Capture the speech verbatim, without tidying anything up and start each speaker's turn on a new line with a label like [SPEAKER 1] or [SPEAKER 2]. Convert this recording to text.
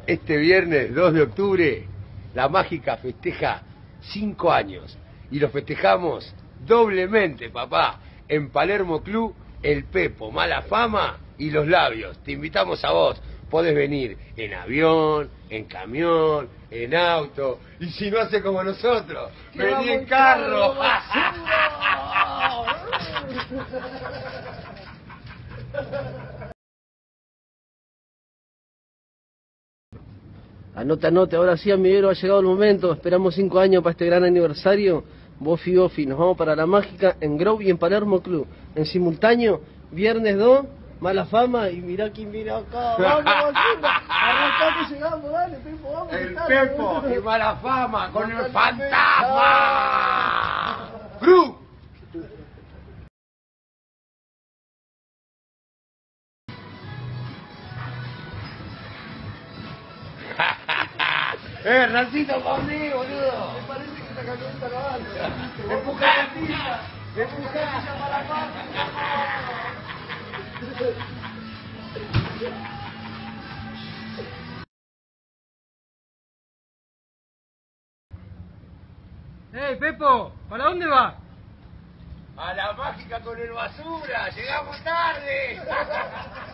[SPEAKER 1] Este viernes dos de octubre, la Mágica festeja cinco años. Y lo festejamos doblemente, papá. En Palermo Club, el Pepo, Mala Fama y Los Labios. Te invitamos a vos. Podés venir en avión, en camión, en auto. Y si no hace como nosotros, vení en carro.
[SPEAKER 2] Anote, anote, ahora sí, amiguero, ha llegado el momento. Esperamos cinco años para este gran aniversario. Bofi, Bofi, nos vamos para la Mágica en Grove y en Palermo Club. En simultáneo, viernes dos, Mala Fama y mirá quién viene acá. Vamos, Basura, arrancá que llegamos, dale, Pepo, vamos.
[SPEAKER 1] El Pepo y Mala Fama con el fantasma. ¡Gru! ¡Eh, Rancito, conmigo, boludo!
[SPEAKER 2] Me parece que esta camioneta no anda.
[SPEAKER 1] ¡Empuja la pista! ¡Empuja la pista para la
[SPEAKER 3] ¡Ey, Pepo! ¿Para dónde va?
[SPEAKER 1] ¡A la Mágica con el Basura! ¡Llegamos tarde!